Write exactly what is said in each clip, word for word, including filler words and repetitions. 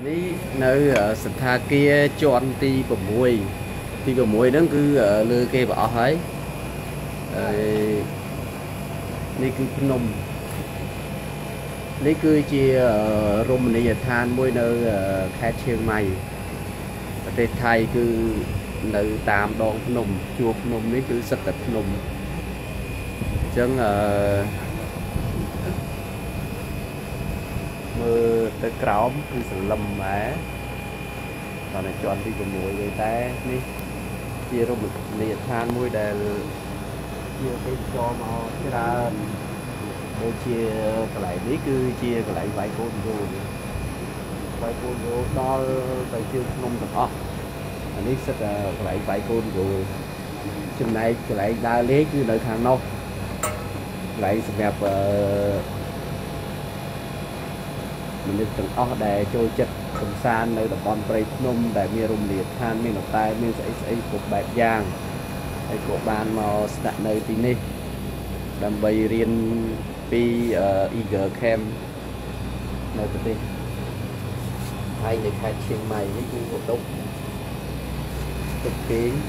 Ní nơiสถาគារជាន់ទី6ទី6ហ្នឹងគឺលើគេប្រអស់ហើយហើយនេះគឺភ្នំនេះគឺជារមណីយដ្ឋានមួយនៅខេត្តឈៀងម៉ៃប្រទេសថៃគឺនៅតាមដងភ្នំជួរភ្នំនេះគឺសិតតែភ្នំអញ្ចឹងអឺមើលទៅក្រោមគឺសន្លឹមដែរដល់តែជាន់ទី6ទេតែនេះជារមណីយដ្ឋានមួយដែលជាទេសចរមកច្រើនដូចជាកន្លែងនេះគឺជាកន្លែងវាយកូនយោវាយកូនយោដល់ទៅជើងភ្នំទាំងអស់អានេះសិតតែកន្លែងវាយកូនយោចំណែកកន្លែងដើរលេងគឺនៅខាងនោះកន្លែងសម្រាប់អឺមនុស្សទាំងអស់ដែលចូលចិត្តកំសាន្តនៅតំបន់ព្រៃភ្នំដែលមានរមណីយដ្ឋានមានតែមានស្អីស្អីគ្រប់បែបយ៉ាងហើយក៏បានមកស្នាក់នៅទីនេះដើម្បីរៀនពី Eagle Camp នៅប្រទេសហើយនៅខេត្តឈៀងម៉ៃនេះគឺឧតុបទុកគេង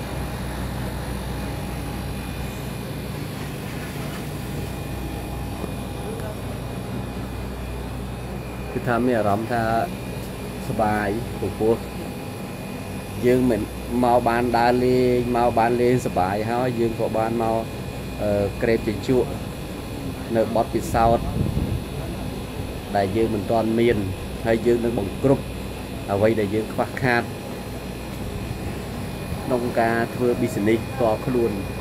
គឺថាមានអារម្មណ៍ថាសบายពពោះយើងមិនមកបានដើរលេងមកបានលេងសบายហើយយើងក៏បានមកក្រេបជជក់នៅបទពិសោធន៍ដែលយើងមិនទាន់មានហើយយើងនឹងបង្គ្រប់អ្វីដែលយើងខ្វះខាតក្នុងការធ្វើ business ផ្ទាល់ខ្លួន